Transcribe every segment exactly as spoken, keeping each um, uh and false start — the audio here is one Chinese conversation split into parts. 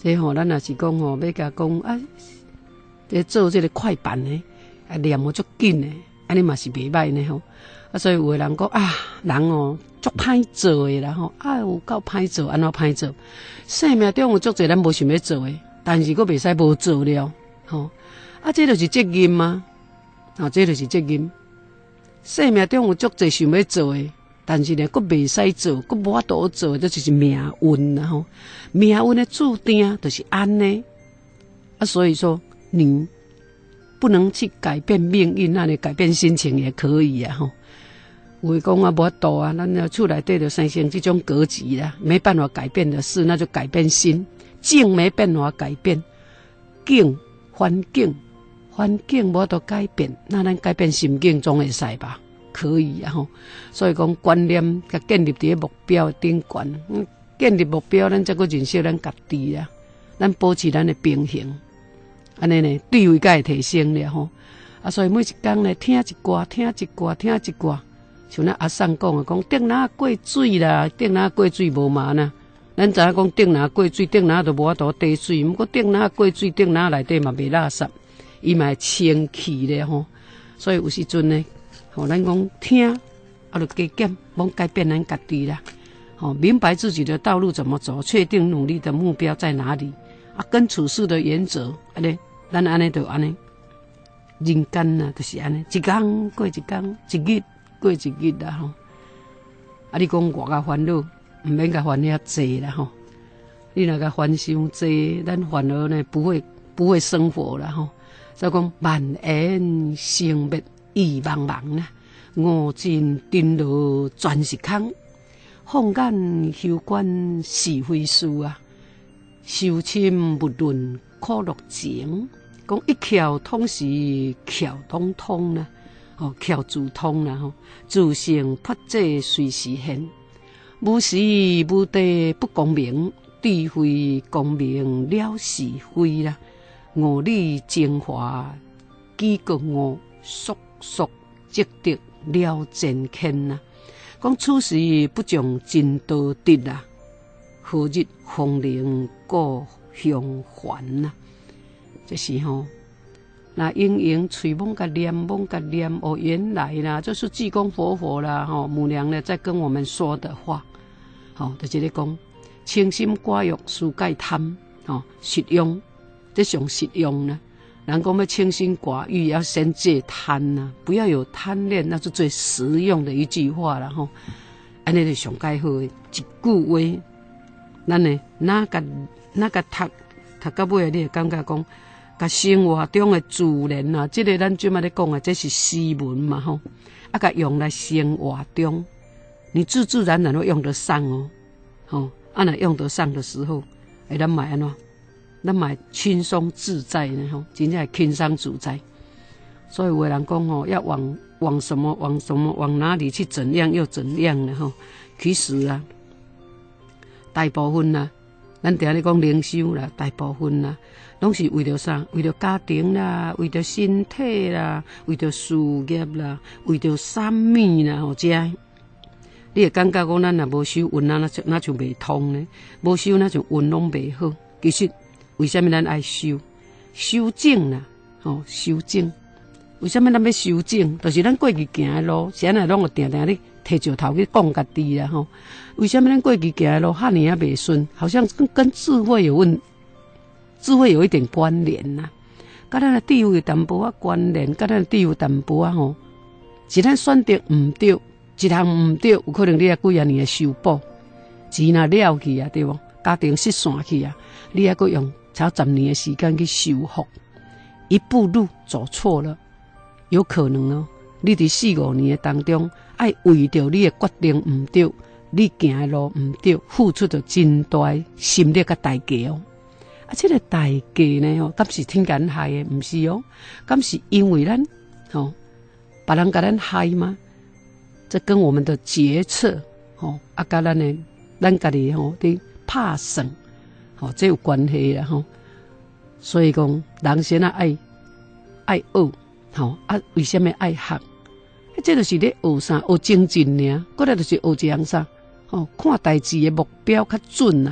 这吼、喔，咱若是讲吼，要甲讲啊，这做这个快板呢，啊念哦足紧的，安尼嘛是袂歹呢吼。啊，所以有个人讲啊，人哦足歹做的啦吼，啊有够歹做，安怎歹做？生命中有足侪咱无想要做的，但是佫袂使无做了，吼、喔。啊，这就是责任吗？啊，这就是责任。生命中有足侪想要做的，但是呢，佫袂使做，佫无法度做，这就是命运啦吼。命运的注定就是安尼。啊，所以说你不能去改变命运，那你改变心情也可以啊吼。有讲啊，无法度啊，咱要厝内底就生成这种格局啦，没办法改变的事，那就改变心。境没办法改变，境环境环境无法度改变，那咱改变心境总会使吧？可以啊吼。所以讲观念甲建立伫目标顶悬，嗯，建立目标，咱才个认识咱家己啊，咱保持咱的平衡，安尼呢，地位才会提升了吼。啊，所以每一工呢，听一歌，听一歌，听一歌。像咱阿送讲啊，讲顶哪过水啦，顶哪过水无嘛呐。咱知影讲顶哪过水，顶哪都无法度滴水，毋过顶哪过水，顶哪内底嘛袂垃圾，伊嘛会清气咧吼。所以有时阵呢，吼咱讲听，啊，就加减，莫改变咱家己啦。吼，明白自己的道路怎么走，确定努力的目标在哪里，啊，跟处事的原则，安尼，咱安尼就安尼，人间啊，就是安尼，一天过一天，一日过一日啦吼。啊，你讲我甲烦恼，毋免甲烦遐济啦吼。你若甲烦伤济，咱反而呢不会不会生活啦吼。所以讲万缘生灭意茫茫啦，五尽颠落全是空，放眼休观是非事啊。修亲不论苦乐情，讲一窍通是窍通通啦。哦，窍自通啦吼，自性法者随时现，无时无地不公平，智慧光明了是非啦。五理精华几个五，速速即得了真谦啦。讲处事不讲真道德啦，何日风铃故乡还啦？这是吼。那应用嘴蒙个念蒙个念哦，原来啦，这是济公活佛啦，吼、哦、母娘呢在跟我们说的话，吼、哦，就是咧讲清心寡欲，疏解贪，吼、哦、实用，这上实用呢。人讲要清心寡欲，要先戒贪呐、啊，不要有贪恋，那是最实用的一句话啦，吼、哦。安尼就上介好的一句话，咱呢哪个哪个读读到尾，你会感觉讲。甲生活中的自然啊，这个咱即摆咧讲啊，这是诗文嘛吼，啊，甲用来生活中，你自自然然会用得上哦，吼，啊，若用得上的时候，哎，咱买安怎，咱买轻松自在呢吼，真正轻松自在。所以有的人讲吼，要往往什么往什么往哪里去，怎样又怎样呢吼？其实啊，大部分啊，咱定咧讲灵修啦，大部分啦。拢是为着啥？为着家庭啦，为着身体啦，为着事业啦，为着啥物啦？吼，这你会感觉讲咱若无修运啊，那就那就袂通呢。无修那就运拢袂好。其实为什么咱爱修？修正啦，吼，修正。为什么咱要修正？就是咱过去行的路，现在拢有定定咧摕石头去讲家己啦，吼。为什么咱过去行的路哈尼啊袂顺？好像跟跟智慧有问。智慧有一点关联呐、啊，甲咱的智慧有淡薄仔关联，甲咱的智慧有淡薄仔吼，是咱选择唔对，一项唔对，有可能你啊几啊年的修补，钱若了去啊，对无？家庭失散去啊，你还阁用超十年的时间去修复，一步路走错了，有可能哦，你伫四五年的当中，爱为着你的决定唔对，你行的路唔对，付出着真大心力甲代价哦。啊，这个代价呢？吼，敢是天干害的？唔是哦，敢是因为咱吼，别人甲咱害吗？这跟我们的决策吼，啊，甲咱的咱家己吼的拍算，吼，这有关系啦吼。所以讲，人先啊爱爱学，吼啊，为什么爱学？这就是咧学啥？学精进尔，过来就是学一样啥？吼，看代志的目标较准啊。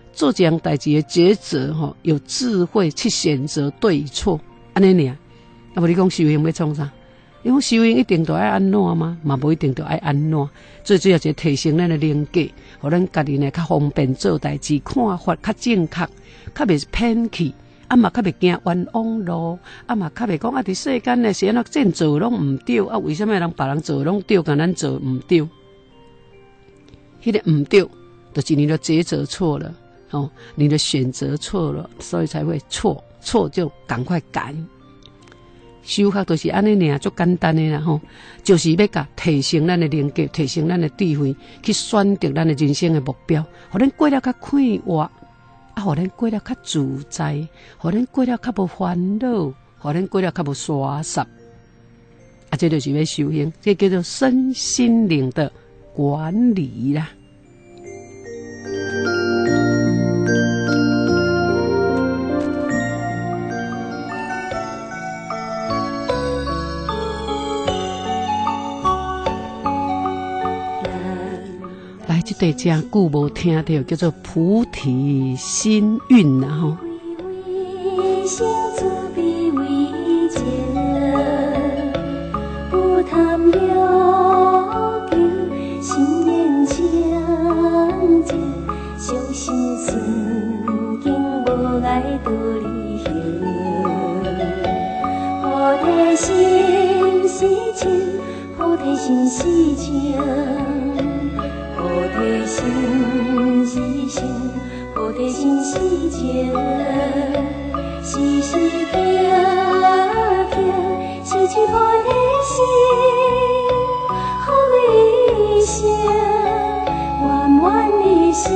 做这样代志的抉择吼，有智慧去选择对与错，安尼尔。啊，无你讲修行要创啥？你讲修行一定都爱安怎吗？嘛无一定都爱安怎。最主要是提升咱的灵格，互咱家己呢较方便做代志，看法较正确，较袂偏去。啊嘛，较袂惊冤枉路，啊嘛，较袂讲啊！伫世间呢，是安怎真做拢毋对，啊，为什么人别人做拢对，甲咱做毋对？迄个毋对，就是你的抉择错了，哦，你的选择错了，所以才会错，错就赶快改。修学都是安尼尔，足简单的啦吼，就是要甲提升咱的灵格，提升咱的智慧，去选择咱的人生的目标，互咱过了较快活。啊，互咱过了较自在，互咱过了较无烦恼，互咱过了较无沙圾。啊，这就是要修行，这叫做身心灵的管理啦。来，这段真久无听到，叫做菩提心韵啊吼。 心自比为净，不贪了求，心念清净，修行顺境无碍道理行。菩提心是情，菩提心是情。菩提心是心，菩提心是情，时时刻刻是取菩提心，好一生，圆满一生。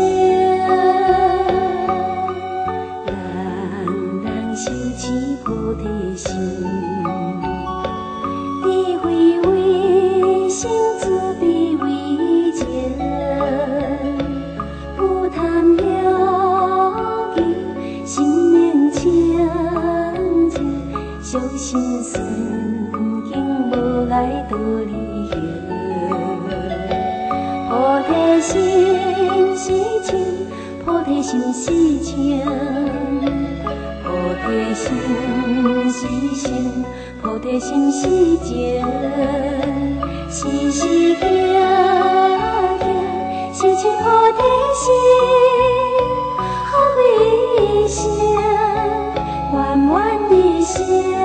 人人修持菩提心，智慧为心，自比为净。不贪了求，心念清净，修行顺境无碍道理行。菩提心是情，菩提心是情，菩提心是心，菩提心是情，时时刻刻是取菩提心，好一生，圆满一生。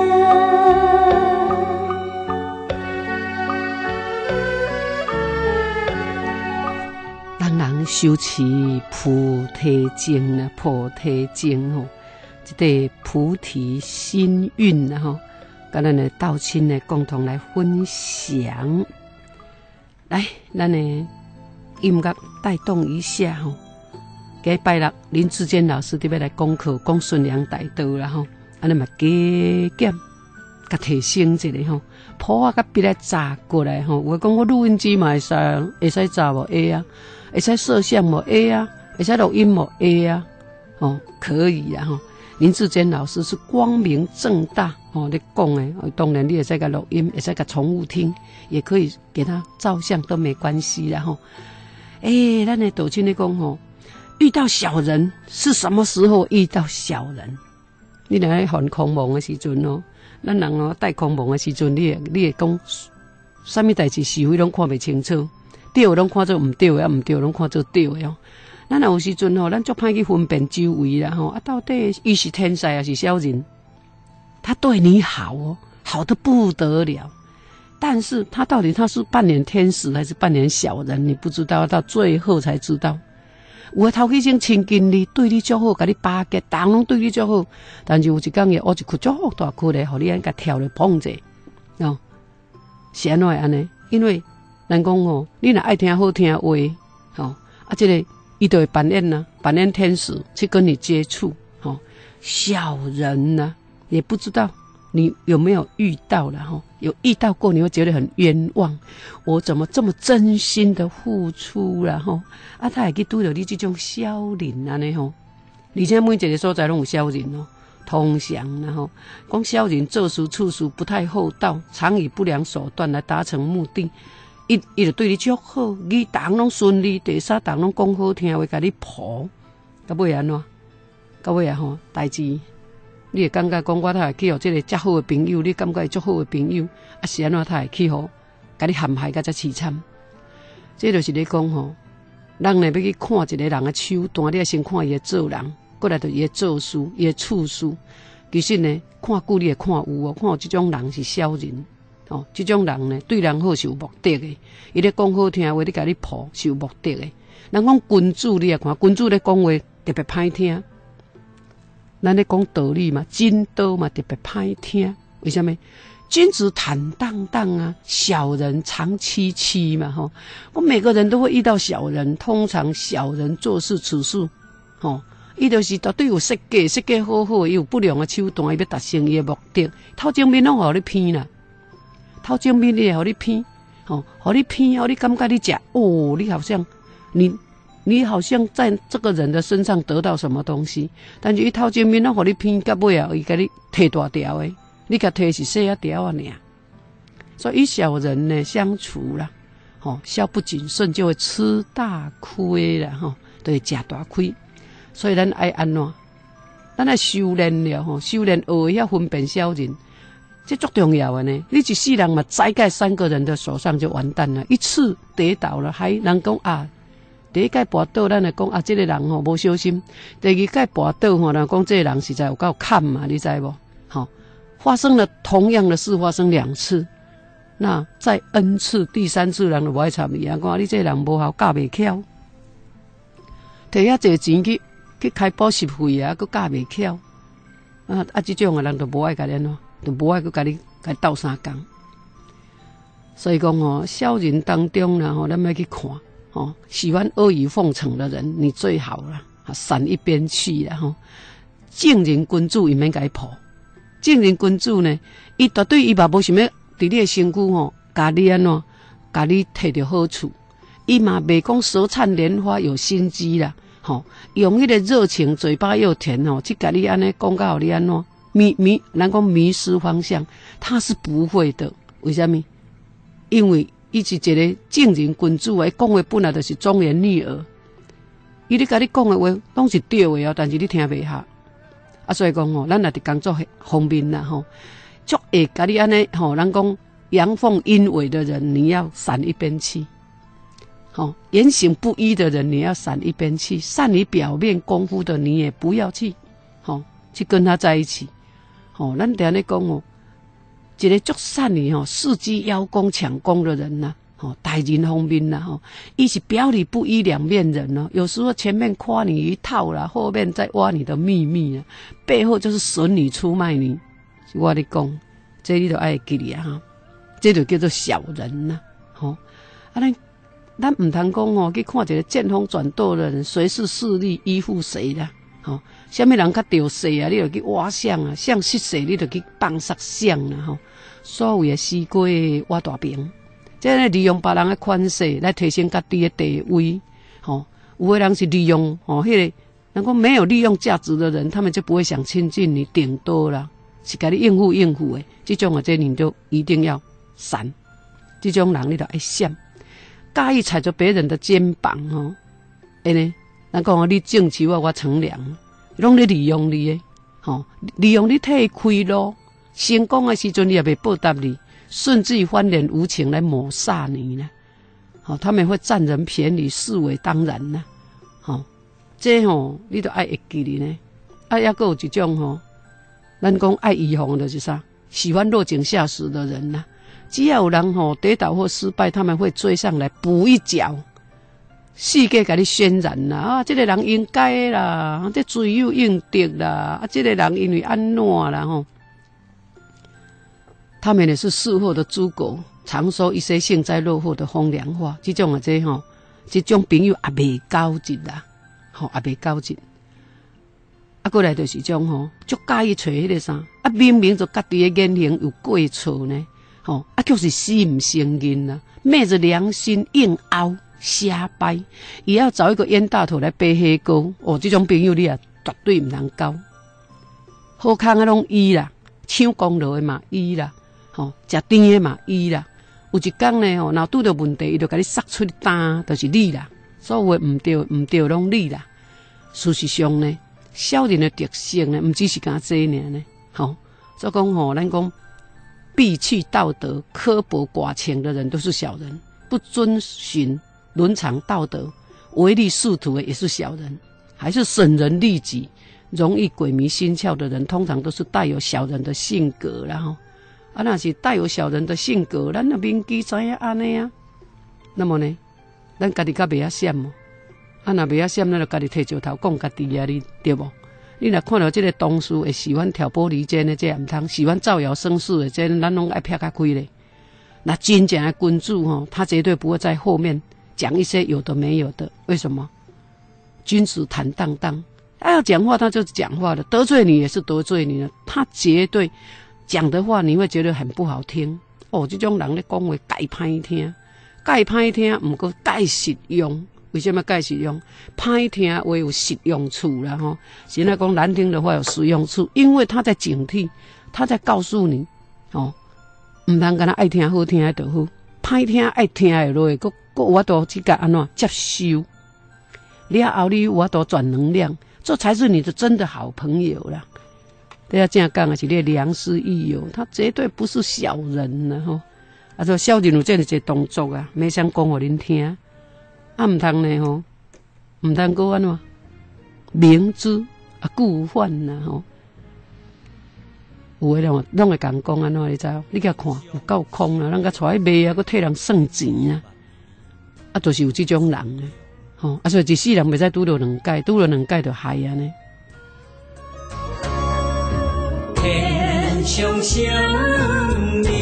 人人修持菩提经啊，菩提经吼，这个菩提心韵啊吼，跟咱的道亲呢共同来分享。来，咱的音乐带动一下吼。礼拜六林志坚老师特别来讲课，讲顺良大道啦吼，安尼嘛加减，甲提升一下吼，谱啊甲笔来查过来吼。我讲我录音机嘛会使，会使查无会啊，会使摄像无会啊，会使录音无会啊，哦可以啊吼。林志坚老师是光明正大哦，你讲的，当然你也在个录音，也在个重复听，也可以给他照相都没关系啦吼。诶，咱的道亲你讲吼，遇到小人是什么时候遇到小人？你若喺犯狂妄的时阵哦，咱人哦带狂妄的时阵，你会你会讲，什么代志是非拢看袂清楚，对拢看做唔对的，唔对拢看做对的哦。咱有时阵吼，咱足歹去分辨周围啦吼，啊，到底伊是天使还是小人？他对你好哦，好得不得了，但是他到底他是扮演天使还是扮演小人，你不知道，到最后才知道。有诶头起先亲近你，对你足好，甲你巴结，人拢对你足好，但是有一天伊挖一窟足好大窟咧，互你安甲跳咧碰者，哦，是安怎会安尼？因为咱讲吼，你若爱听好听话，吼、哦，啊，这个。伊就会扮演呐，扮演天使去跟你接触，哦，小人呐、啊，也不知道你有没有遇到了哈，有遇到过，你会觉得很冤枉，我怎么这么真心的付出了哈，啊，他也去拄到你这种小人安尼吼，而且每一个所在拢有小人哦，通常然后讲小人做事处事不太厚道，常以不良手段来达成目的。伊伊就对你足好，你人拢顺利，第三人拢讲好听话，甲你抱， 到尾安怎？到尾啊吼，代志你会感觉讲我他会去互即个遮好的朋友，你感觉伊足好的朋友，啊是安怎他会去互，甲你陷害甲遮凄惨？这就是咧讲吼，人呢要去看一个人的手段，你要先看伊的做人，过来就伊的做事、伊的处事。其实呢，看久你会看有哦，看有即种人是小人哦，即种人呢对人好是有目的的，伊咧讲好听话，你甲你抱是有目的的。人讲君主，你也看君主咧讲话特别歹听，咱咧讲道理嘛，真道嘛特别歹听。为什么？君子坦荡荡啊，小人长戚戚嘛吼。我每个人都会遇到小人，通常小人做事处事，吼，伊就是绝对有设计，设计好好，伊有不良的手段，伊要达成伊的目的。头前面拢互你骗啦，头前面你互你骗，吼，互你骗，互你感觉你食哦，你好像你你好像在这个人的身上得到什么东西，但是伊头前面拢互你骗，到尾啊，伊甲你摕大条的。你甲摕是细啊条啊尔，所以与小人呢相处啦，吼、哦，稍不谨慎就会吃大亏啦，吼、哦，就会食大亏。所以咱爱安怎？咱爱修炼了吼，修炼学会晓分辨小人，这足重要的呢。你一世人嘛，栽在三个人的手上就完蛋了，一次跌倒了，还人讲啊，第一届跋倒，咱来讲啊，这个人吼无小心；第二届跋倒吼，人讲这个人实在有够坎嘛，你知无？吼、哦。发生了同样的事，发生两次，那再 n 次，第三次人就无爱参与啊！讲你这个人无效，教袂巧，摕遐侪钱去去开补习费啊，佮教袂巧啊！啊，这种的人就无爱甲你喏，就无爱佮甲你甲斗相共。所以讲哦，小人当中啦，吼，咱要去看哦，喜欢阿谀奉承的人，你最好啦，闪一边去啦吼。正人君主伊免甲伊抱。正人君主呢，伊绝对伊嘛无想要伫你的身躯吼，甲你安怎，甲你摕到好处。伊嘛袂讲舌灿莲花有心机啦，吼，用迄个热情，嘴巴又甜吼，去甲你安尼讲到你安怎迷迷，人讲迷失方向，他是不会的。为什么？因为伊是一个正人君主啊，伊讲话本来就是忠言逆耳，伊咧甲你讲的话拢是对的哦，但是你听袂下。啊，所以讲吼，咱也伫工作方面啦吼，足会甲你安尼吼，人讲阳奉阴违的人，你要闪一边去；吼，言行不一的人，你要闪一边去；善于表面功夫的，你也不要去，吼，去跟他在一起。吼，咱常咧讲哦，一个足善于吼伺机邀功抢功的人呐、啊，吼，待人方面呐，吼，伊是表里不一两面人哦。有时候前面夸你一套啦，后面再挖你的秘密啊，背后就是损你出卖你。我咧讲，这你都爱记哩啊哈，这就叫做小人呐、啊，吼、哦。啊，咱咱唔通讲哦，去看一个见风转舵的人，谁是势力依附谁啦？吼、哦，什么人较着势啊？你就去挖相啊，相失势你就去放杀相啦，吼、哦。所有的死鬼挖大饼。即个利用别人的款式来提升家己的地位，吼、哦，有的人是利用吼，迄、那个人讲没有利用价值的人，他们就不会想亲近你，顶多啦是甲你应付应付的，这种啊，这你就一定要闪，这种人你就爱闪，介意踩着别人的肩膀吼，哎呢，人讲你种树啊，我乘凉，拢咧利用你的，吼、哦，利用你替开路，成功的时阵你也袂报答你。甚至于翻脸无情来抹杀你呢，好、哦，他们会占人便宜，视为当然呢，好、哦，这吼、哦、你都爱会记哩呢，啊，还佫有一种吼、哦，咱讲爱预防的是啥？喜欢落井下石的人呐、啊，只要有人吼、哦、跌倒或失败，他们会追上来补一脚，世界给你渲染啦，啊，这个人应该啦，这罪有应得啦，啊，这个人因为安怎啦吼。他们也是事后的诸葛，常说一些幸灾乐祸的风凉话。这种啊，这吼、哦，这种朋友也袂交集啦，吼、哦，也袂交集。啊，过来就是种吼，足介意找迄个啥，啊，明明就家己的言行有过错呢，吼、哦，啊，就是死唔承认啦，昧着良心硬凹瞎掰，也要找一个冤大头来背黑锅。哦，这种朋友你啊，绝对唔能交。好康啊，拢伊啦，抢功劳的嘛伊啦。吼，食甜的嘛，伊啦。有一天呢，吼，若拄到问题，伊就甲你杀出单，就是你啦。所有的毋对毋对，拢你啦。 事实上呢，小人的特性呢，毋只是干这尔呢，吼，所以讲吼，咱讲避去道德、刻薄寡情的人都是小人，不遵循伦常道德、唯利是图的也是小人，还是损人利己、容易鬼迷心窍的人，通常都是带有小人的性格，然后啊，那是带有小人的性格，咱那铭记知影安尼啊，那么呢，咱家己较袂晓闪哦。啊，若袂晓闪，咱就家己摕石头讲家己啊，你对无？你若看到这个同事会喜欢挑拨离间的，这也唔通；喜欢造谣生事的，这咱拢爱撇开开咧。那真正的君主吼，他绝对不会在后面讲一些有的没有的。为什么？君子坦荡荡，他要讲话他就是讲话的，得罪你也是得罪你的，他绝对讲的话你会觉得很不好听。哦，这种人咧讲话介歹听，介歹听，唔过介实用。为什么介实用？歹听话有实用处啦吼，现在讲难听的话有实用处，因为他在警惕，他在告诉你，哦，唔通干那爱听好听的就好，歹听爱听的落，佮佮我都去甲安怎接受，了后你我都转能量，这才是你的真的好朋友啦。对啊，这样讲的是你的良师益友，他绝对不是小人啦吼。啊，说小人有这样一个动作啊，没想讲互恁听。啊，毋通呢吼，毋通搁安怎明知啊故犯呐吼。有诶人拢会共讲安怎，你知影？你甲看有够空啦，人甲带去卖啊，搁替人算钱啊，啊，就是有这种人啊，吼啊，所以一世人袂使拄着两界，拄着两界就害啊呢。 天上相留，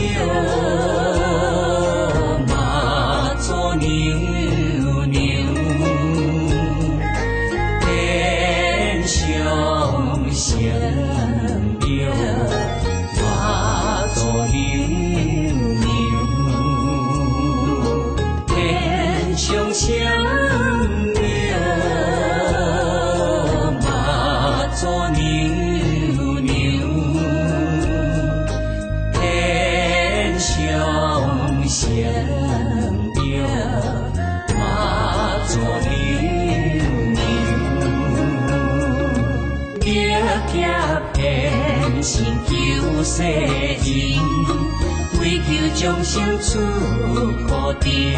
马祖牛。相留，化作牛牛，天上相留，化作牛牛，天上相留，化作牛牛。贴偏心救世人，为求众生出苦定。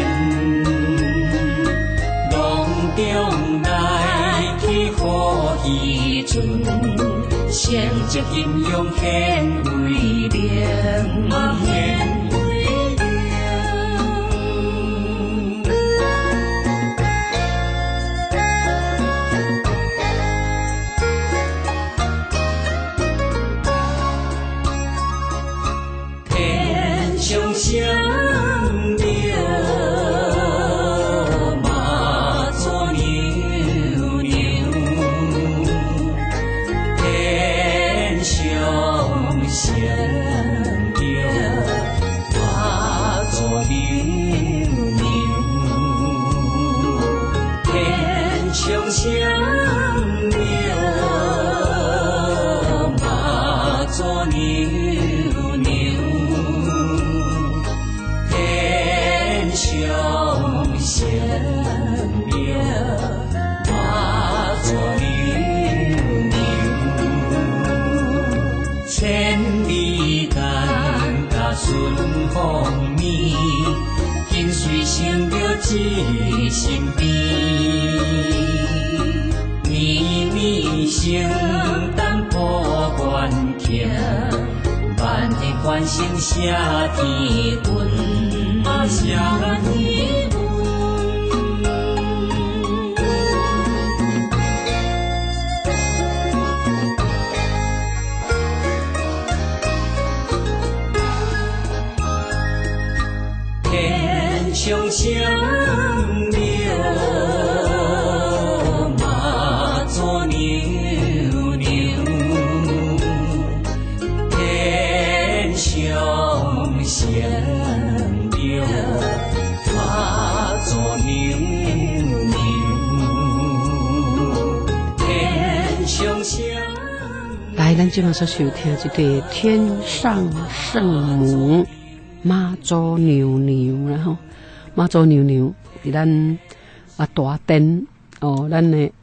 浪中来去好意存，成就英勇显威灵。相留，马祖牛牛，天上相留，马祖牛牛，天上相留，马祖牛牛。相留，化作牛牛，千里间甲顺风面，紧随成着一身边。绵绵承担破关行，万天欢声下天运，下天运。天上相留，马祖牛牛，天上相留，马祖牛牛，天上相。 来，咱今晚所收听这对天上圣母。妈祖牛牛，然后妈祖牛牛，伫咱啊大殿哦，咱的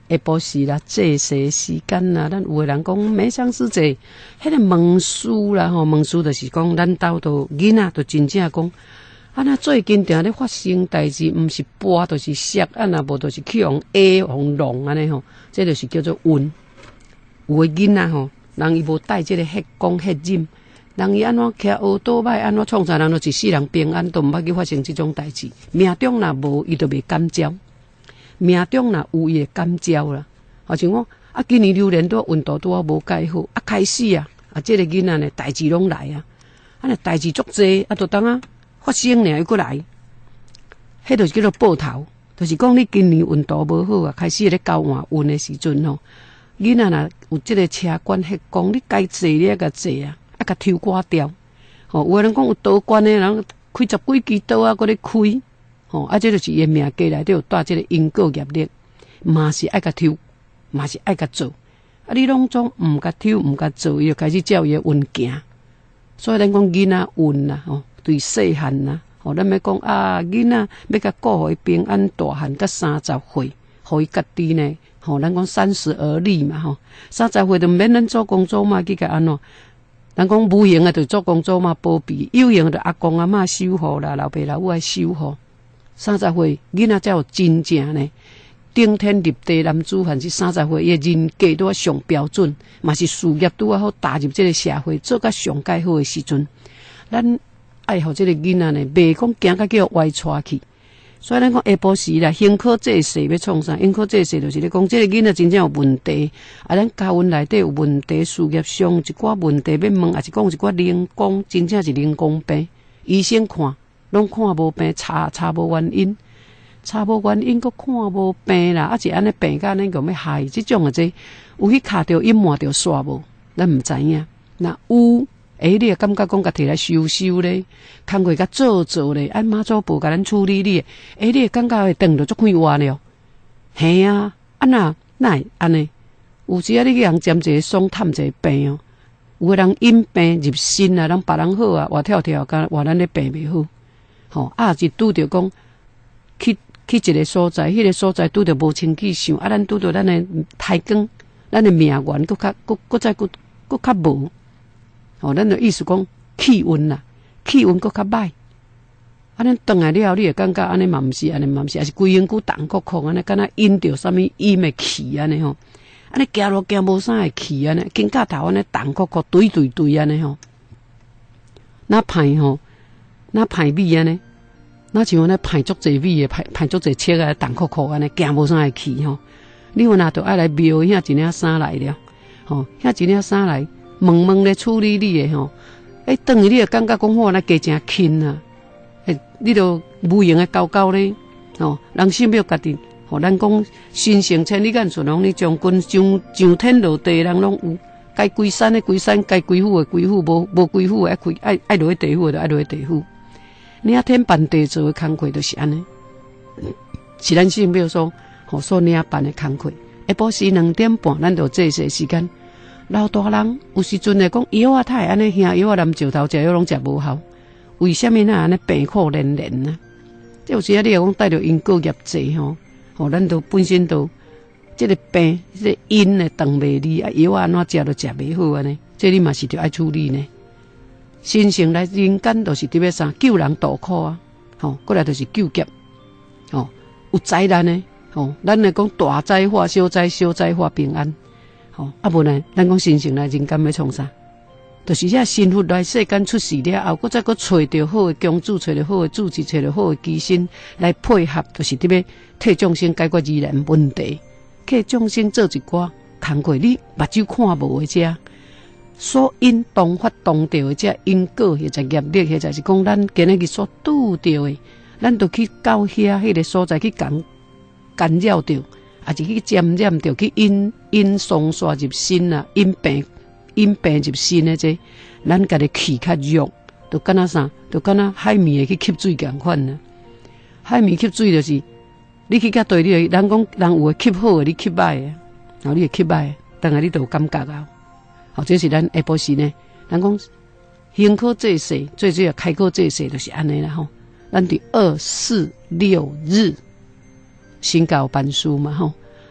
下晡时啦，祭祀时间啦，咱有诶人讲每相思节，迄个问事啦吼，问事就是讲咱兜都囡仔都真正讲，啊那最近定咧发生代志，毋是播就是摔，啊那无就是去用 A 用弄安尼吼，这就是叫做运。有诶囡仔吼，人伊无带即个血光血染，人伊安怎骑乌倒摆，安怎创啥人，就一世人平安，都毋捌去发生即种代志。命中若无，伊就袂感召。命中若有伊会感召啦，好像讲啊，今年流年拄运道拄啊无介好，啊开始啊，啊这个囡仔呢代志拢来啊，啊那代志足济，啊就当啊发生呢又过来，迄就是叫做报头，就是讲你今年运道无好啊，开始咧交换运的时阵吼，囡仔若有即个车管血光，你该坐你啊甲坐啊，啊甲抽刮掉，吼、哦，有个人讲有刀管的人开十几支刀啊，搁咧开。吼、哦，啊，这就是伊命格内底有带即个因果业力，嘛是爱甲抽，嘛是爱甲做。啊，你拢总毋甲抽，毋甲做，伊就开始照伊运行。所以咱讲囡仔运啦，吼、哦，对细汉啦，吼、哦，咱要讲啊，囡仔要甲顾互伊平安大汉到三十岁，互伊家己呢，吼、哦，咱讲三十而立嘛，吼、哦，三十岁就免咱做工做嘛，去甲安怎？咱讲无用诶，就做工做嘛保庇；有用就阿公阿嬷守护啦，老爸老母爱守护。三十岁囡仔才有真正呢，顶天立地男子汉是三十岁，伊诶人格拄啊上标准，嘛是事业拄啊好踏入即个社会，做甲上介好诶时阵，咱爱互即个囡仔呢，袂讲惊甲叫歪带去。所以咱讲下晡时啦，兴科这世要创啥？兴科这世就是咧讲，即个囡仔真正有问题，啊，咱家运内底有问题，事业上一寡问题要问，也是讲一寡灵光，真正是灵光病，医生看。拢看无病，查查无原因，查无原因，阁看无病啦，啊是安尼病甲安尼个要害，即种啊这有去卡着隐瞒着煞无，咱毋知影。那有，诶，你也感觉讲甲摕来收收咧，工课甲做做咧，按妈祖婆甲咱处理你，诶，你也感觉会顿着足快活了。嘿啊，啊那那会安尼？有时啊，你去人占一个爽，探一个病哦。有个人因病入身啊，人别人好啊，活跳跳，甲活咱咧病袂好。吼、哦，啊是拄着讲去去一个所在，迄、那个所在拄着无清气想，啊，咱拄着咱的胎光，咱的命缘搁较搁搁再搁搁较无，吼、哦，咱的意思讲气运啦，气运搁较歹，啊，咱转来了，你会感觉安尼嘛毋是安尼嘛毋是，还是规身躯重酷酷安尼，敢若因着啥物阴的气安尼吼，安尼行路行无啥会气安尼，肩胛头安尼重酷酷对对对安尼吼，那歹吼。那歹米安尼，那像安尼歹足济米诶，歹歹足济切啊，重酷酷安尼，行无啥会去吼。你有若着爱来庙遐一领衫来了，吼，遐一领衫来，问问咧处理你诶吼。诶，等于你会感觉讲好，那加诚轻啊。诶，你着无用诶交交咧，吼，人心要家己，吼，咱讲心诚千里眼顺拢你将军上上天落地人拢有。该归山的归山，该归府的归府，无无归府的爱归爱爱落去地府的爱落去地府。领天办地做的工课就是安尼，是咱寺庙所吼所领办的工课。下晡时两点半，咱就这些时间。老大人有时阵会讲药啊，太安尼兄药啊，南石头食药拢食无效，为什么那安尼病苦连连呢？这有时啊，你讲带着因果业债吼，吼，咱都本身都。这个病，这个因呢长袂离啊，药安怎食都食袂好安尼，这你嘛是着爱处理呢。新生来人间都是特别啥救人渡苦啊，吼，过来就是救劫，吼，有灾难呢，吼，咱来讲大灾化小灾，小灾化平安，吼，啊无呢，咱讲新生来人间要创啥？就是遐幸福来世间出世了后，搁再搁找着好的公主，找着好的主持，找着好的机身来配合，就是特别替众生解决疑难问题。替众生做一寡工课，你目睭看无的遮，所因当发当着的遮因果，或者业力，或者是讲咱今日日所拄着的，咱都去到遐迄个所在去干干扰着，也是去沾染着，去因因伤煞入身啊，因病因病入身的这，咱家己气较弱，就敢若啥，就敢若海绵会去吸水共款呢。海绵吸水就是。你去甲对你，人讲人有诶吸好诶，你吸歹诶，然后你会吸歹，当然你就有感觉啊。好，这是咱下晡时呢，人讲行科这世，最主要开科这世就是安尼啦吼。咱伫二四六日先搞办事嘛吼，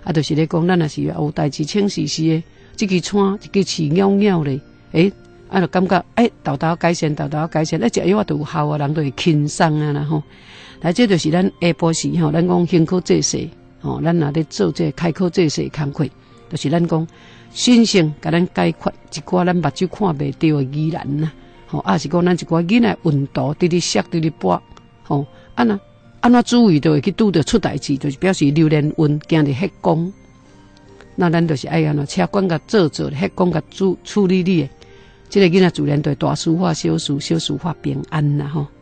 啊，就是咧讲，咱若是有代志清时时诶，即支川一支刺袅袅咧，诶、欸，啊，就感觉诶，豆豆改善，豆豆改善，咧食药啊，都有效啊，人都会轻松啊啦吼。来，这就是咱下晡时吼，咱讲辛苦做事吼，咱若咧做这开口做事工课，就是咱讲心性，甲咱解决一寡咱目睭看袂到诶疑难呐。吼，啊是讲咱一寡囡仔运动，直直摔，直直跛，吼，啊那安怎注意都会去拄着出代志，就是表示流连运惊着血光。那咱就是爱安怎车管甲做做，血光甲处处理理诶，即、這个囡仔自然对大事化小事，小事化平安啦吼。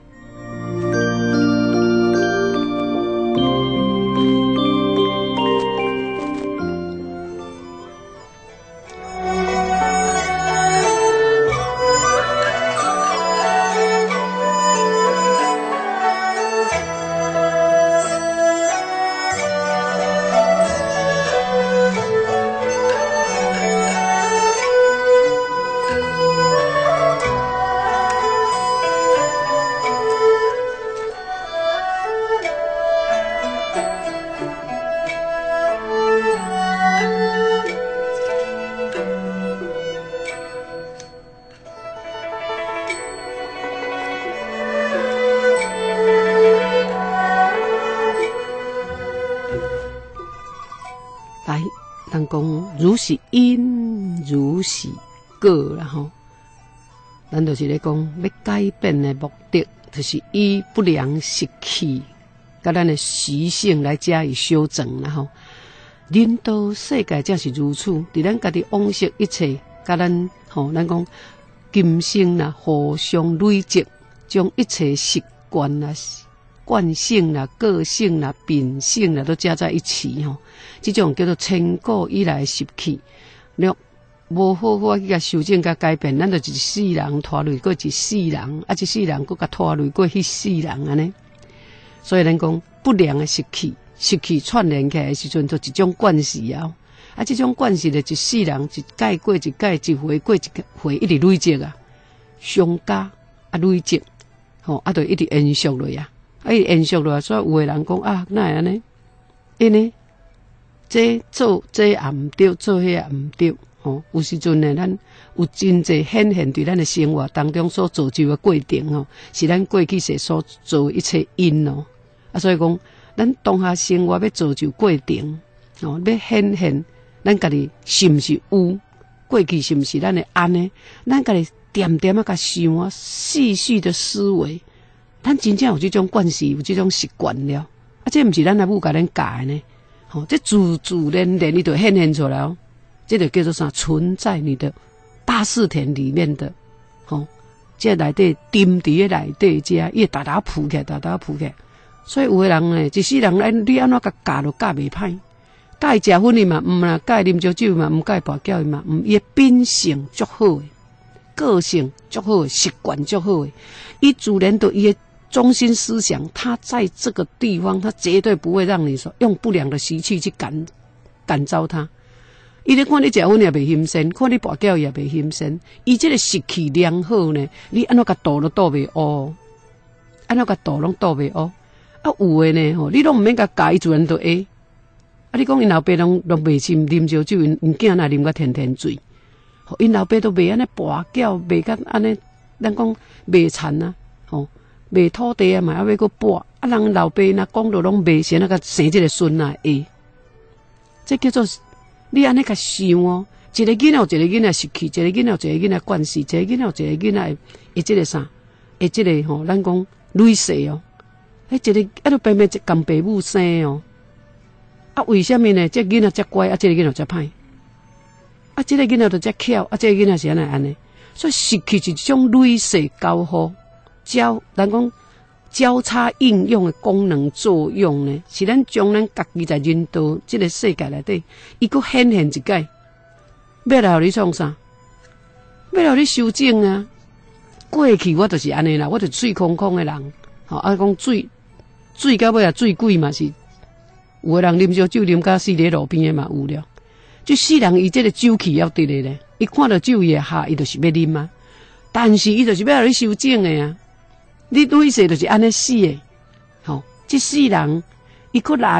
来，人讲如是因，如是果啦吼。咱就是咧讲，要改变的目的，就是以不良习气，甲咱的习性来加以修正啦吼。领导世界正是如此，伫咱家己往昔一切，甲咱吼，咱讲今生啦，互相累积，将一切习惯啦、惯性啦、个性啦、秉性啦，都加在一起吼。这种叫做千古以来的习气，若无好好去甲修正、甲改变，咱就一世人拖累过一世人，啊，一世人佫甲拖累过迄世人安尼。所以咱讲不良的习气，习气串联起来的时阵，就一种惯势啊。啊，这种惯势就一世人一届过一届，一回过一回，一直累积啊，相加啊累积，吼啊，就一直延续落啊，啊，一直延续落，所以有的人讲啊，哪会安尼？因呢？这做这也毋对，做迄也毋对，吼、哦。有时阵呢，咱有真济显现伫咱的生活当中所造就的过程吼，是咱过去世所做一切因哦。啊，所以讲，咱当下生活要造就过程，哦，要显现，咱家己是毋是有？过去是毋是咱的安呢？咱家己点点啊，甲想啊，细细的思维，咱真正有这种惯势，有这种习惯了。啊，这毋是咱阿母甲咱教的呢。哦，这自自然然你就显现出来哦，这就叫做啥？存在你的大势田里面的，哦，这内底沉伫个内底，这伊大大铺起，大大铺起。所以有个人呢，一世人咧，你安怎甲教都教袂歹，教伊食薰伊嘛毋啦，教伊啉烧酒嘛毋，教伊跋筊伊嘛毋，伊的品性足好诶，个性足好诶，习惯足好诶，伊自然都伊的中心思想，他在这个地方，他绝对不会让你说用不良的习气去感感召他。伊咧看你食薰也袂心生，看你跋筊也袂心生。伊这个习气良好呢，你安怎甲导都导袂乌，安怎甲导拢导袂乌。啊有诶呢吼，你拢毋免甲教，伊自然就会。啊，你讲因老爸拢拢袂心啉烧酒，因因囝若啉甲天天醉，吼，因老爸都袂安尼跋筊，袂甲安尼，咱讲袂残啊，吼。卖土地啊，嘛还要搁播啊！人老爸若讲到拢卖，先那个生这个孙啊，会，这叫做你安尼甲想哦。一个囡仔有一个囡仔习气，一个囡仔有一个囡仔惯势，一个囡仔有一个囡仔会这个啥？会这个吼，咱讲累世哦。迄一个啊，都偏偏一共爸母生哦。啊，为什么呢？这囡仔遮乖，啊，这个囡仔遮歹。啊，这个囡仔就遮巧，啊，这个囡仔是安尼安尼。所以习气是一种累世交互。交，咱讲交叉应用的功能作用呢，是咱将咱家己在人道这个世界内底，伊佫显现一解，要来互你创啥？要来互你修正啊！过去我就是安尼啦，我就是水空空的人，吼啊讲水水到尾啊水鬼嘛是，有个人啉烧酒啉到死伫路边的嘛有了，就世人伊这个酒气要得的咧，伊看到酒伊会下，伊就是要啉啊，但是伊就是要互你修正的啊。你累世就是安尼死的，吼、哦！这世人伊佫来，伊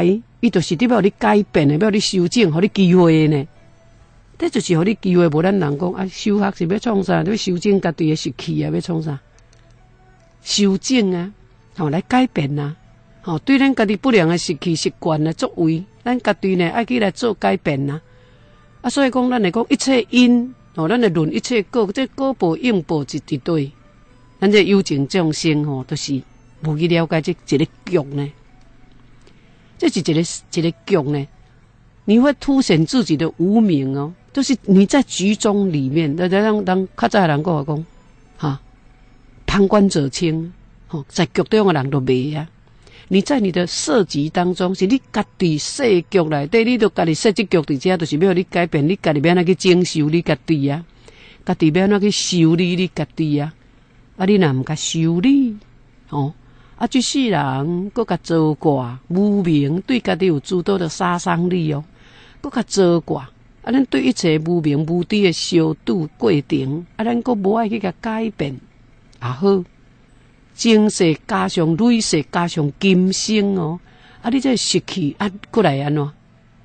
伊就是伫要你改变的，要你修正，互你机会呢。这就是互你机会，无咱人讲啊，修学是要创啥？要修正家己的习气啊，要创啥？修正啊，吼、哦、来改变啊，吼、哦、对咱家己不良的习气习惯啊作为，咱家己呢爱去来做改变啊。啊，所以讲咱来讲一切因，吼、哦，咱来论一切果，这果报应报一一对。咱这有情众生吼，都、就是无去了解这一个局呢。这是一个一个局呢，你会凸显自己的无名哦。就是你在局中里面，那让让较早人跟我讲，哈，旁观者清，吼，在局中的人都袂啊。你在你的设局当中，是你家己设局内底，你都家己设这局伫遮，就是要你改变，你家己要安怎去整修你家己啊，家己要安怎去修理你家己啊。啊，你若毋甲修理，哦，啊，这世人搁甲责怪无明，对家己有诸多的杀伤力哦，搁甲责怪。啊，咱对一切无明无知的消度过程，啊，咱阁无爱去甲改变，也好，前世加上累世加上今生哦，啊，你这习气啊，过来安怎？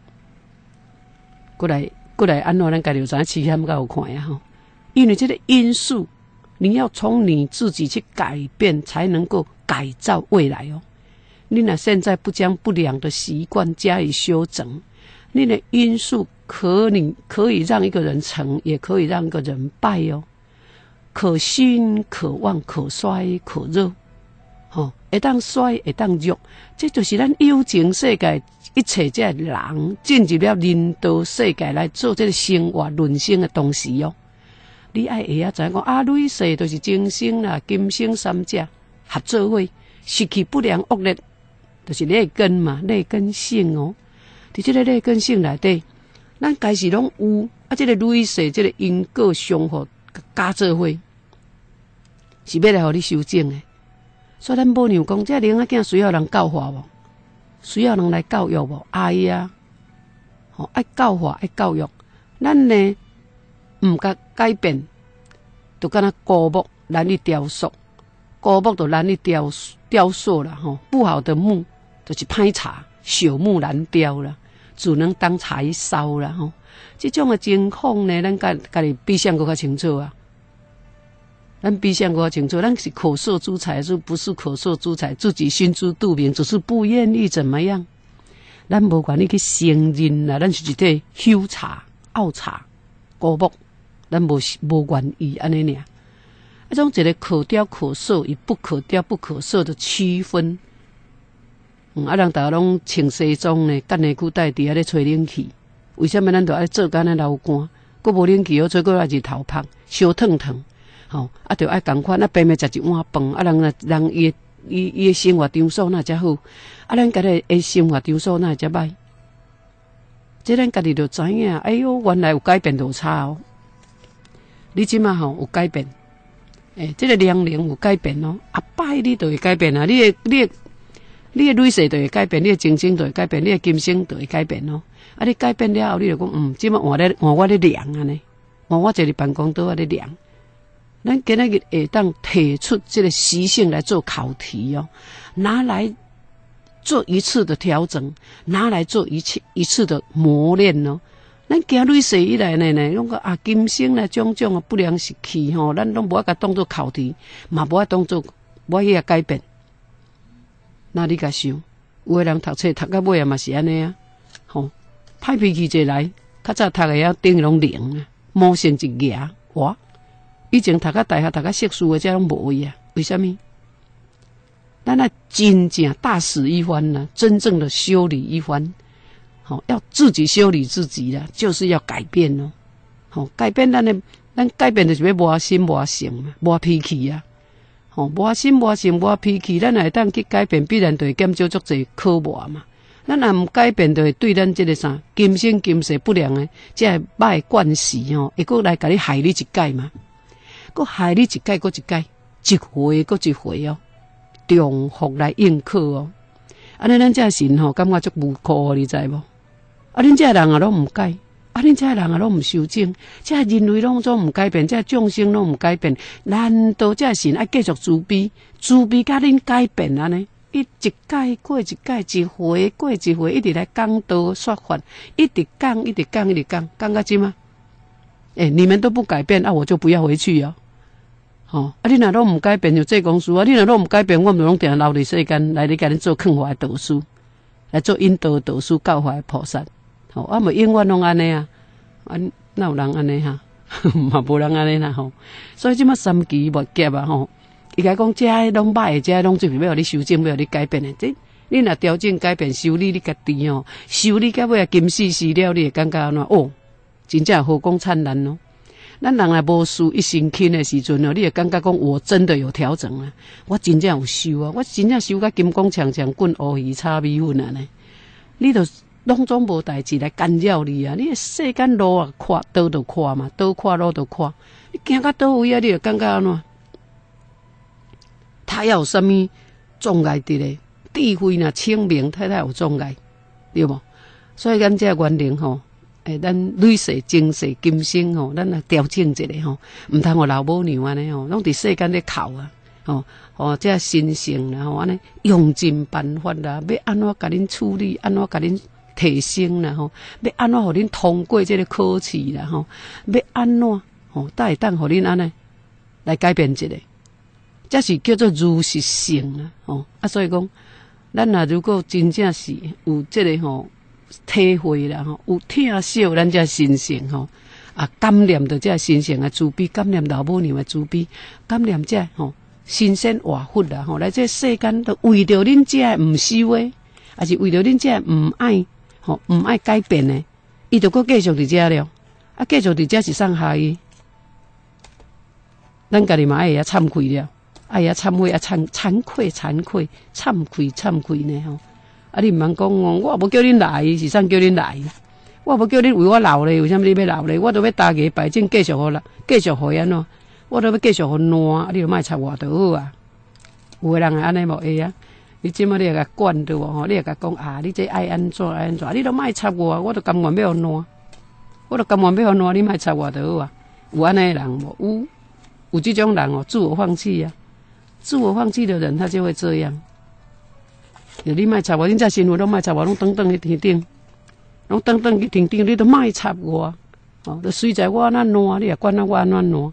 过来过来安怎？咱家己有知影凄惨甲有看呀吼，因为这个因素，你要从你自己去改变，才能够改造未来哦。你若现在不将不良的习惯加以修整，你的因素。可你可以让一个人成，也可以让一个人败哦。可兴可旺，可衰可弱，吼、哦，会当衰，会当弱，这就是咱有情世界一切这人进入了人道世界来做这个生活论生的同时哦。你爱会晓知影讲啊，累世就是今生啦、今生三者合作伙，失去不良恶劣，就是劣根嘛，劣根性哦。伫这个劣根性内底。咱家是拢有啊，这个累世，这个因果相互加做伙，是要来互你修正的。所以咱无娘讲，这个囡仔囝需要人教化无？需要人来教育无？爱啊，吼、爱教化，爱教育。咱呢，毋甲改变，就敢若枯木难以雕塑，枯木就难以雕雕塑啦，吼。不好的木就是歹茶，朽木难雕啦。只能当柴烧啦吼，这种的情况呢，咱家家己比想搁较清楚啊。咱比想搁较清楚，咱是口铄诸财，是不是口铄诸财？自己心知肚明，只是不愿意怎么样？咱无管你去承认啦，咱是一体朽茶、拗茶、枯木，咱无无愿意安尼尔。一种一个可雕可塑与不可雕不可塑的区分。嗯，啊，人逐个拢穿西装呢，干内裤带伫遐咧吹冷气。为什么咱都爱做干那流汗？佫无冷气好吹，佫来日头晒，烧烫烫。吼、哦，啊，着爱共款，啊，白面食一碗饭，啊，人若人伊伊伊诶生活场所哪才好？啊，咱家己诶生活场所哪会才歹？这咱家己就知影，哎哟，原来有改变就差哦。你即马吼有改变，诶、欸，这个年龄有改变哦，啊，摆你就会改变啊，你诶你诶。你的累世就会改变，你的今生就会改变，你的今生就会改变咯。啊，你改变了后，你就讲，嗯，即摆换咧换我咧量啊呢，换我坐伫办公桌啊咧量。咱今仔日会当提出这个习性来做考题哦，拿来做一次的调整，拿来做一次一次的磨练哦。咱行累世以来呢呢，拢个啊今生呢种种的不良习气吼，咱拢无爱甲当做考题，嘛无爱当做无爱去改变。那你甲想，有个人读册读到尾啊嘛是安尼啊，吼，歹脾气一来，较早读个啊顶拢零啊，毛线一牙，哇！以前读到大学读到硕士的这拢无伊啊，为什么？咱啊真正大使一番呢，真正的修理一番，吼，要自己修理自己啦，就是要改变咯，吼，改变咱的，咱改变就是要无心无性嘛，无脾气啊。吼、哦，无心无性无脾气，咱会当去改变，必然就会减少足侪可磨嘛。咱若毋改变，就会对咱这个啥今生今世不良的，这歹惯习吼，会搁来甲你害你一届嘛，搁害你一届，搁一届，一回搁一回哦，重复来应课哦。安尼咱这神吼，感觉足无辜，你知无？啊，恁这人啊拢毋改。啊！恁这人啊，拢毋修正，这人类拢总毋改变，这众生拢毋改变，难道这神爱继续自卑？自卑甲恁改变安尼？ 伊一届过一届，一回过一回，一直来讲道说法，一直讲，一直讲，一直讲，讲到今啊！诶、欸，你们都不改变啊，我就不要回去啊！哦，啊，你若拢唔改变就做公司啊，你若拢唔改变，我们拢定留伫世间来你甲你做劝化的导师，来做引导导师教化的菩萨。吼、哦，啊，无永远拢安尼啊，啊，哪有人安尼哈？嘛无人安尼啦吼。所以即马三期末劫啊吼，伊甲讲这拢歹的，这拢就是要你修正，要你改变的。这你若调整改变修理你家己哦，修理到尾啊金死死了，你会感觉安怎？哦，真正好光灿烂哦。咱人来无事一身轻的时阵哦，你会感觉讲我真的有调整啊，我真正有修啊，我真正修甲金光强强滚乌鱼炒米粉啊呢。你著拢总无代志来干扰你啊！你世间路啊，看倒就看嘛，倒看路就看。你行到倒位啊，你就感觉安怎？他要有啥物障碍伫咧？智慧呐，清明，太太有障碍，对无？所以咱这元灵吼。诶，咱累世、前世、今生吼，咱来调整一下吼，毋通互老母娘安尼吼，拢伫世间咧哭啊，吼，吼，这心性啦吼，安尼用尽办法啦，要安怎甲恁处理，安怎甲恁提升啦吼，要安怎互恁通过这个考试啦吼，要安怎吼，才会当互恁安尼来改变一下，这是叫做如实性啦吼，啊，所以讲，咱若如果真正是有这个吼。体会啦吼，有疼惜咱这心性吼，啊感念着这心性的慈悲，感念老母娘的慈悲，感念这吼新鲜活佛啦吼，来这世间都为着恁这唔修诶，还是为着恁这唔爱吼唔爱改变诶，伊就搁继续伫这了，啊继续伫这是上下伊，咱家己嘛爱遐惭愧了，爱遐忏悔啊惭惭愧惭愧惭愧惭愧呢吼。啊！你毋通讲哦，我无叫恁来，是啥叫恁来？我无叫恁为我留咧，为啥物你要留咧？我都要大家摆正，继续互啦，继续互伊安怎？我都要继续互烂，啊！你就莫插我就好啊。有个人会安尼无会啊？你即马你会甲管着我吼，你会甲讲啊，你这爱安怎爱安怎？你都莫插我，我都甘愿要互烂，我都甘愿要互烂，你莫插我就好啊。有安尼的人无？有有这种人哦，自我放弃啊，自我放弃的人他就会这样。就你莫插我，恁这新闻拢莫插我，拢等等去天顶，拢等等去天顶，你都莫插我，哦，就随在我安怎烂，你也管我安怎烂，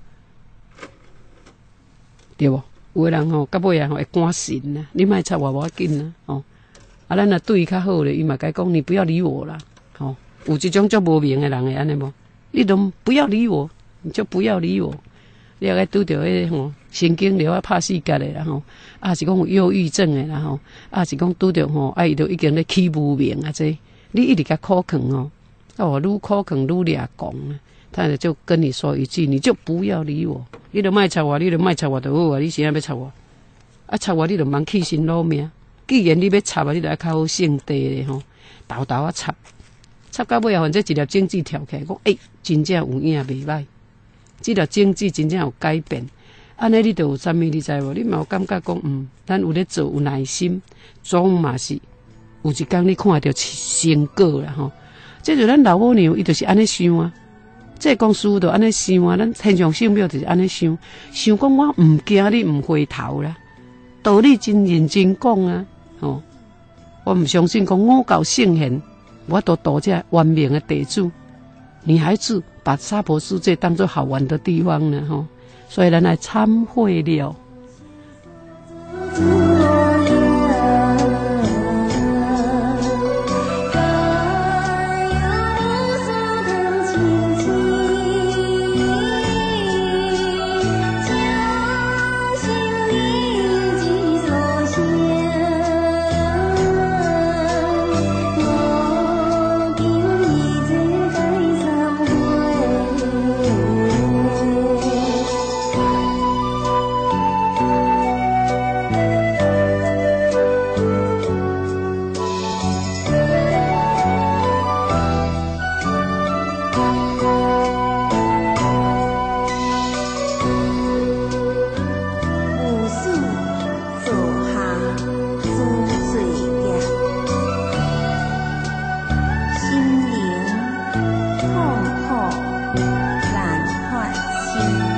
对无？有个人吼，到尾啊吼会赶神呐，你莫插我无要紧呐，哦，啊，咱若对伊较好咧，伊嘛该讲你不要理我啦，哦，有这种足无明的人会安尼无？你都不要理我，你就不要理我。你也该拄着迄个吼神经瘤啊拍死角的啦吼，啊是讲有忧郁症的啦吼，啊是讲拄着吼，啊伊就已经咧起无明啊这，你一直甲苦劝哦，哦愈苦劝愈掠讲啊，他就跟你说一句，你就不要理我，你就莫插我，你就莫插我就好啊，你现在要插我，啊插我你就茫起心落命，既然你要插啊，你就爱较好性地咧吼，豆豆啊插，插到尾啊，反正一粒种子跳起来，讲诶、欸，真正有影袂歹。这条经济真正有改变，安尼你就有啥物？你知无？你嘛有感觉讲，嗯，咱有咧做，有耐心，总嘛是有一天你看到成果啦吼。这就咱老母娘，伊就是安尼想啊。这公司就安尼想啊，咱天上圣庙就是安尼想，想讲我唔惊你唔回头啦，道理真认真讲啊，吼。我唔相信讲我教圣贤，我都度这完明的地主。女孩子把娑婆世界当作好玩的地方呢，吼，所以咱来参会了。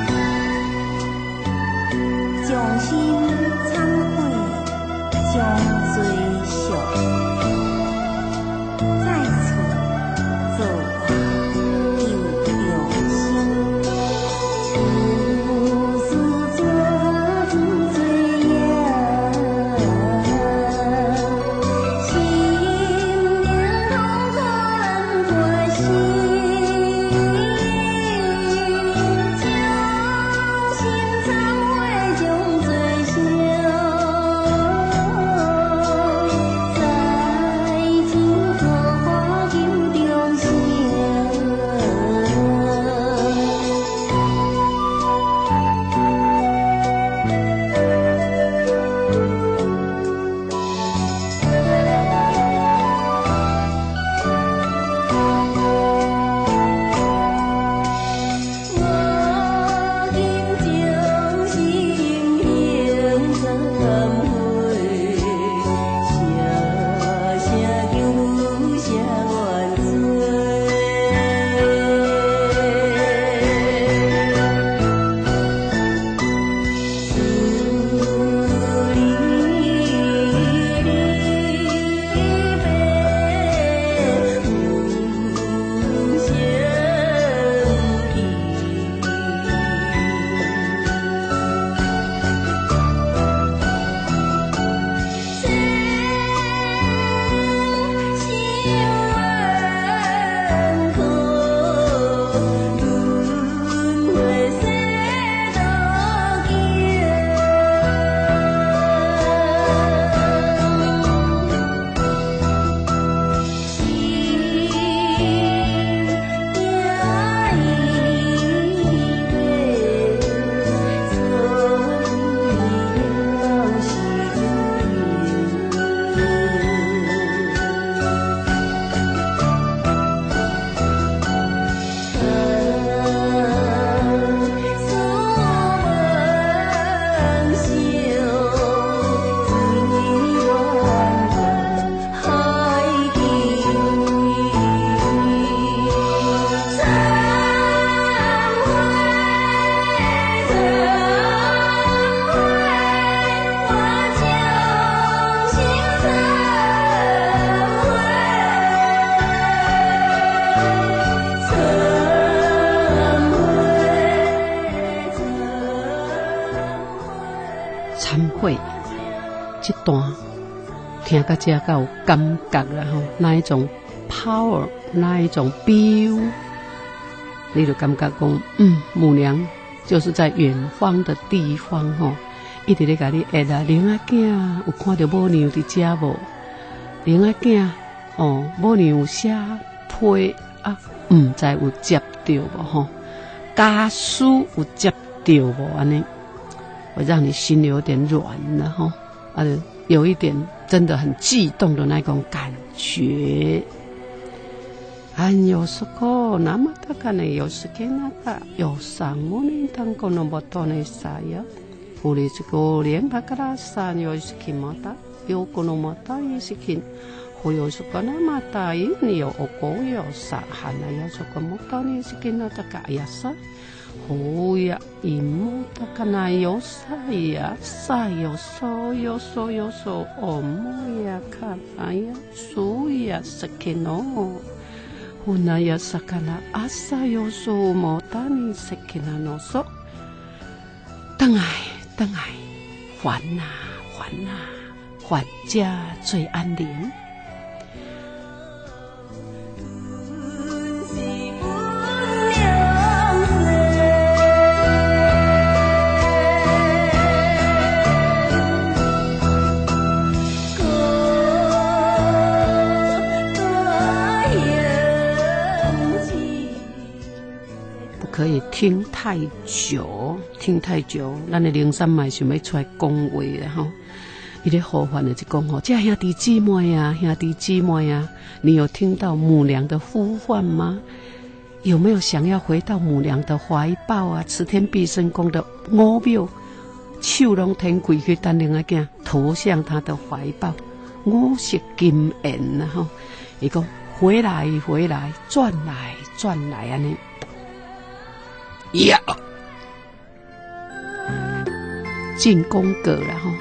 将心忏悔，将忏悔这段听到这个有感觉啦吼，那一种 power， 那一种 feel， 你就感觉讲，嗯，母娘就是在远方的地方吼，一直咧甲你爱啊，灵仔囝有看到母娘伫遮无？灵仔囝哦，母娘有写批啊，毋知有接到无吼？家书有接到无安尼？会让你心里有点软了哈，啊，有一点真的很悸动的那种感觉。安有时候那么大个呢，有时给那个有上我们当个那么多的啥呀？普利这个连巴格拉山有时给么大，有个那么大也是给，或有时个那么大一你有我个有啥喊了有时个么大也是给那大个呀啥。Oh ya imu takana yosa ya sayo soyo soyo so omo ya kana ya su ya sekino huna ya sakana asayo so motani sekina no so 等爱等爱还啊还啊还家最安宁。可以听太久，听太久，咱的灵山嘛想要出来讲话的吼。伊咧呼唤的就讲吼，这兄弟姊妹啊，兄弟姊妹啊，你有听到母娘的呼唤吗？有没有想要回到母娘的怀抱啊？慈天必胜宫的五庙，手拢天跪去等灵仔囝，投向他的怀抱，五色金颜啊吼。伊讲回来回来，转来转来安尼。呀，进宫格了吼。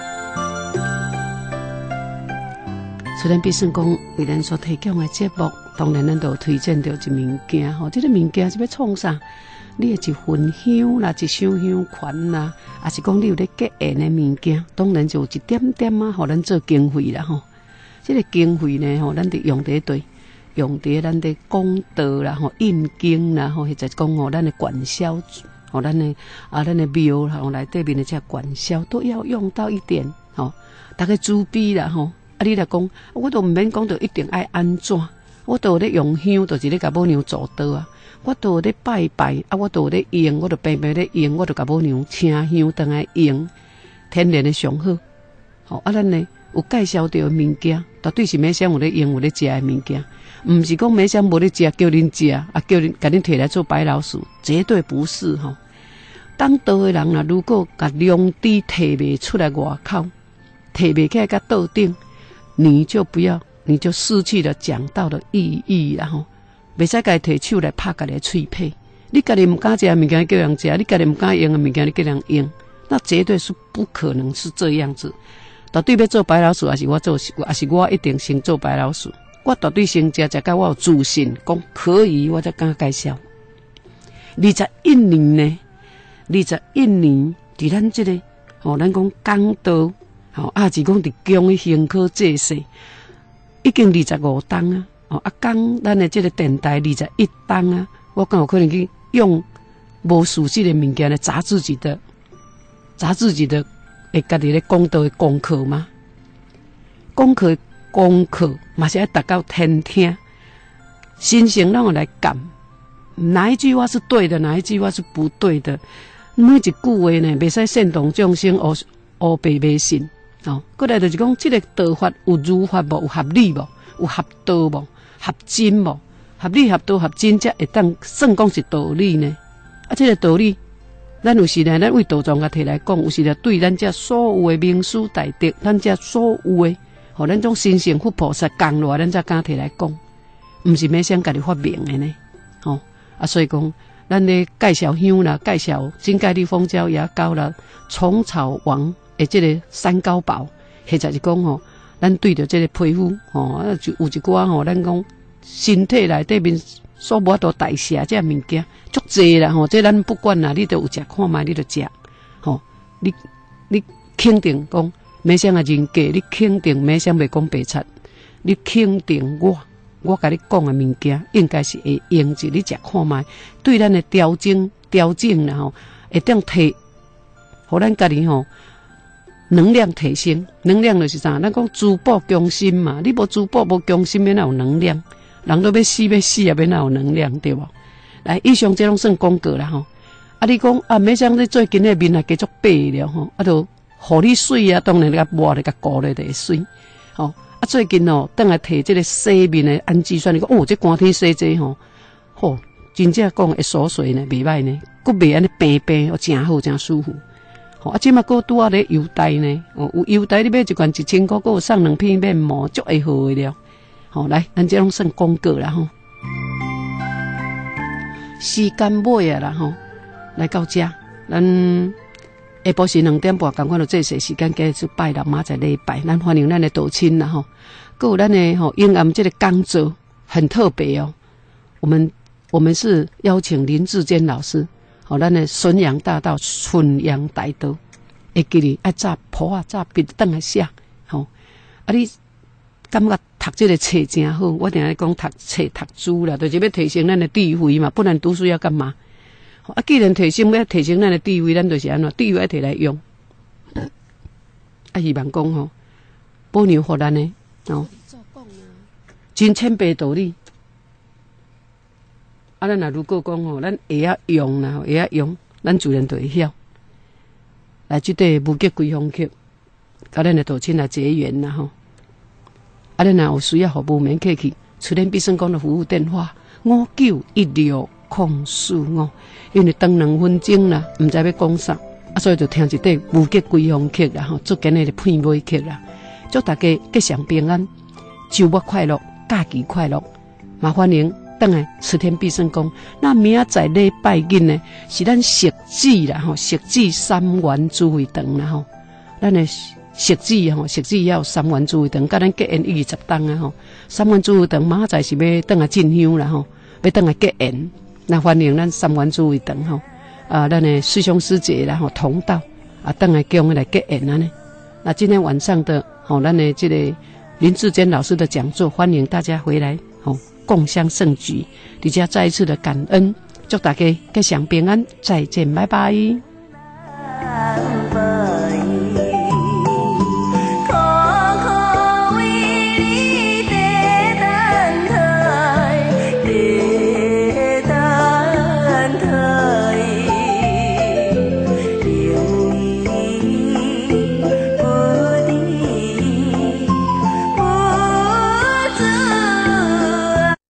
慈天必胜宫为咱所提供的节目，当然咱都推荐到一物件吼。这个物件是要创啥？你的一份香啦，一箱香款啦，还是讲你有咧结缘的物件，当然就有一点点啊，互咱做经费啦吼。这个经费呢，吼，咱得用在对。用伫咱的功德啦，吼印经啦，吼或者讲吼咱的管销，吼咱的啊咱的庙啦，吼内底面的这管销都要用到一点，吼大概主笔啦，吼啊你来讲，我都唔免讲到一定爱安怎，我都有咧用香，就是咧甲母娘做道啊，我都有咧拜拜，啊我都有咧用，我都平平咧用，我都甲母娘请香当来用，天然的上好，吼啊咱呢有介绍到的物件，绝对是每箱有咧用有咧食的物件。唔是讲每箱无咧食，叫恁食，啊叫恁甲恁摕来做白老鼠，绝对不是吼。当道的人啊，如果甲良知摕袂出来外口，摕袂起来甲道顶，你就不要，你就失去了讲道的意义啦吼。袂使家摕手来拍家己的喙皮，你家己唔敢食物件叫人食，你家己唔敢用的物件你叫人用，那绝对是不可能是这样子。绝对要做白老鼠，还是我做，还是我一定先做白老鼠。我绝对先食食到我有自信，讲可以，我才敢介绍。二十一年呢，二十一年伫咱这个，吼、哦，咱讲讲道，吼、哦，啊是讲伫宫的行科这些，已经二十五档啊，哦，啊讲咱的这个电台二十一档啊，我敢有可能去用无熟悉的物件来砸自己的，砸自己的，诶，家己咧讲道的功课吗？功课。功课嘛是要达到天听，心情让我来感，哪一句话是对的，哪一句话是不对的，每一句话呢，袂使煽动众生乌乌白迷信哦。过来就是讲，这个道法有如法无，有合理无，有合道无，合真无，合理合道合真，才会当算讲是道理呢。啊，这个道理，咱有时呢，咱为道藏甲摕来讲，有时呢对咱这所有的名师大德，咱这所有的。互咱种心性佛菩萨讲落来，咱才敢摕来讲，毋是每想家己发明的呢。吼、哦、啊，所以讲，咱咧介绍香啦，介绍真盖利蜂胶牙膏啦，虫草王的这个三高宝，或者是讲吼，咱对着这个皮肤，吼、哦，就有一寡吼，咱讲身体内底面所无法度代谢这物件，足济啦吼，这咱不管啦，你都有食看卖，你就食，吼、哦，你你。 肯定讲，每项的人格，你肯定每项袂讲白贼，你肯定我，我甲你讲的物件，应该是会用着你食看卖，对咱的调整调整啦吼，会当提，互咱家己吼能量提升。能量就是啥？咱讲珠宝强心嘛，你无珠宝无强心，免哪有能量？人都要死要死啊，免哪有能量对无？来，以上这拢算广告啦吼。啊，你讲啊，每项你最近的面也继续白了吼，啊，就互你水啊，当然甲抹咧甲膏咧就会水，吼。啊，最近哦，等来摕这个洗面的氨基酸，你讲哦，这寒天洗这吼，吼、哦，真正讲会锁水呢，袂歹呢，佫袂安尼平平，哦，真好，真舒服。吼、哦，啊，即马佫拄啊咧优待呢，哦，有优待你买一罐一千块，佫有送两片面膜，足会好的了。吼、哦，来，咱这拢算广告啦吼。时间尾啊啦吼，来到这，咱下晡时两点半，赶快就这些时间，加去拜六妈在礼拜，咱欢迎咱的道亲啦吼，佫有咱的吼英暗这个讲座很特别哦。我们我们是邀请林志坚老师，吼，咱的顺阳大道顺阳大道，会记哩爱早谱啊早笔等来写，吼，啊你感觉读这个册真好，我定来讲读册读书啦，就是要提升咱的智慧嘛，不然读书要干嘛？啊，既然提升要提升咱的智慧，咱就是安怎？智慧要摕来用。啊，希望讲吼，保佑互咱的哦，真千倍道理。啊，咱若如果讲吼，咱会晓用啦，会晓用，咱自然就会晓。来，即块无极归风曲，甲咱的道亲来结缘啦吼。啊，咱若有需要服务，免客气，出现必胜宫的服务电话五九一六空四五。因为等两分钟啦，毋知要讲啥，啊，所以就听一块无极归风曲啦，吼，足紧的片尾曲啦。祝大家吉祥平安，周末快乐，假期快乐。麻烦您等来慈天必胜宫。那明仔载礼拜日呢，是咱食指啦，吼，食指三元主位堂啦，吼，咱的食指吼，食指也有三元主位堂，甲咱结缘二十档啊，吼，三元主位堂明仔载是要等来进香啦，吼，要等来结缘。那欢迎咱三元主位堂吼，啊，咱的师兄师姐啦吼同道啊，等来叫我们来结缘安尼。那今天晚上的吼，咱的这个林志坚老师的讲座，欢迎大家回来吼，共襄盛举。大家再一次的感恩，祝大家吉祥平安，再见，拜拜。 可可为你。